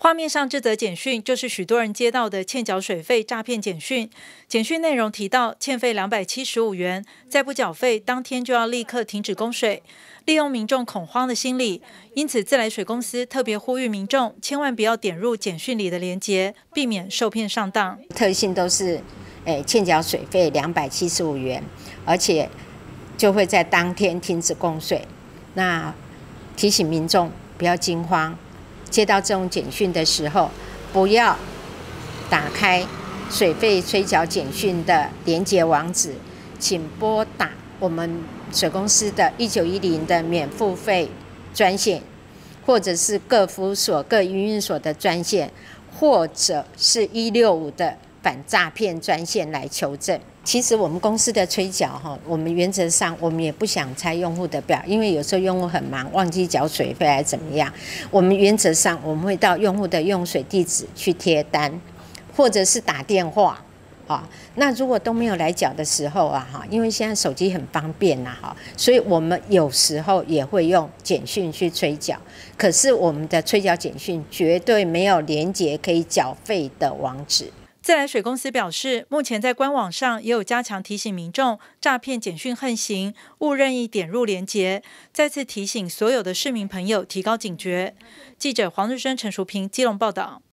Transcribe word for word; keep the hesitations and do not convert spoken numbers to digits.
画面上这则简讯就是许多人接到的欠缴水费诈骗简讯。简讯内容提到欠费两百七十五元，再不缴费，当天就要立刻停止供水，利用民众恐慌的心理。因此，自来水公司特别呼吁民众千万不要点入简讯里的连结，避免受骗上当。 特性都是，诶，欠缴水费两百七十五元，而且就会在当天停止供水。那提醒民众不要惊慌。接到这种简讯的时候，不要打开水费催缴简讯的连结网址，请拨打我们水公司的一九一零的免付费专线，或者是各服务所、各营运所的专线，或者是一六五的反诈骗专线来求证。其实我们公司的催缴哈，我们原则上我们也不想拆用户的表，因为有时候用户很忙，忘记缴水费还是怎么样。我们原则上我们会到用户的用水地址去贴单，或者是打电话。啊，那如果都没有来缴的时候啊，哈，因为现在手机很方便呐，哈，所以我们有时候也会用简讯去催缴。可是我们的催缴简讯绝对没有连结可以缴费的网址。 自来水公司表示，目前在官网上也有加强提醒民众诈骗简讯横行，勿任意点入连结，再次提醒所有的市民朋友提高警觉。记者黄日升、陈淑平基隆报道。